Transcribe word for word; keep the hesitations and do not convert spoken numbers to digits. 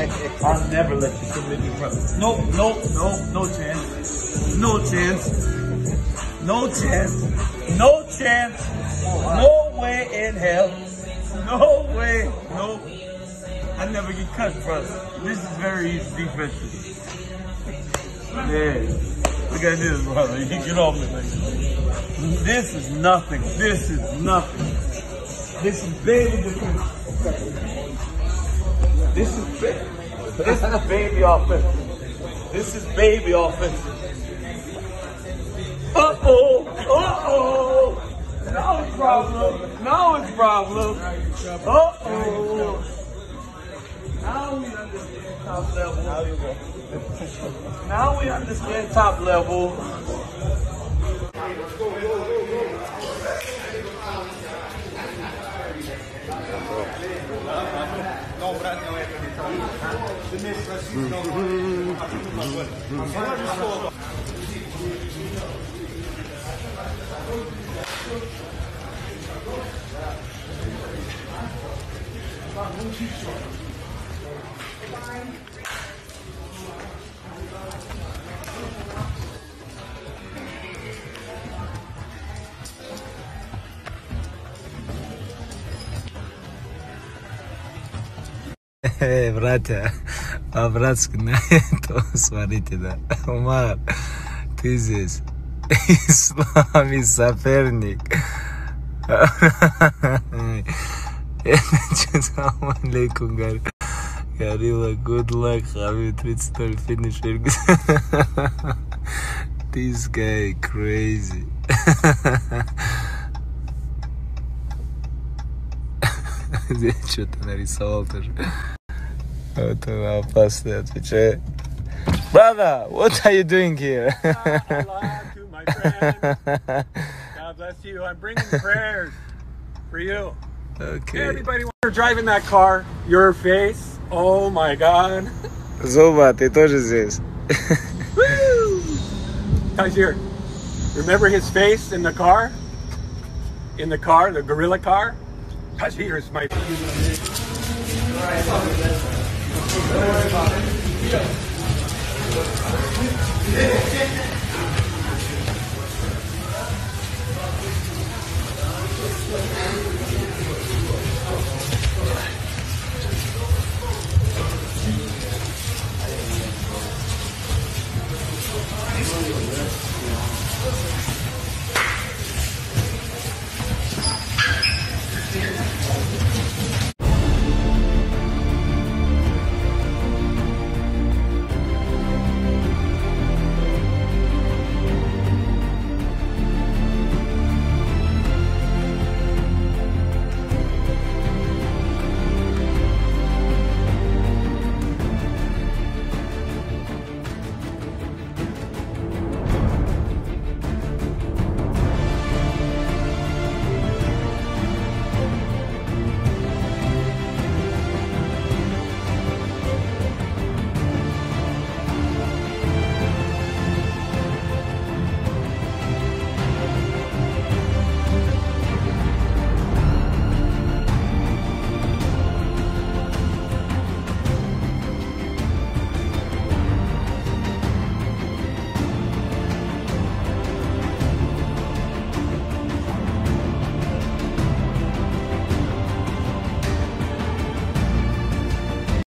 I'll never let you submit me, brother. Nope, nope, nope, no chance. No chance. No chance. No chance. No way in hell. No way. Nope. I never get cut, brother. This is very easy defensive. Yeah. Look at this, brother. You get off me like this. This is nothing. This is nothing. This is baby defense. This is baby. This is baby offense. This is baby offense. Uh-oh. Uh-oh. Now it's problem. Now it's problem. Uh-oh. Now we understand top level. Now we understand top level. Эй, братья, по-братски на это смотрите, да. Умар, ты здесь. Ислам соперник. Это что-то алейкум, Горилла, good luck, Khabib, тридцать ноль, finish. This guy crazy. Здесь что-то нарисовал тоже. Вот он опасный, отвечает. Brother, what are you doing here? Allah to my friend. God bless you. I'm bringing prayers for you. Okay. Hey, everybody, when you're driving that car, your face, oh my God. Зуба, ты тоже здесь? Woo! Guys, here. Remember his face in the car? In the car, the gorilla car? Guys, here's my...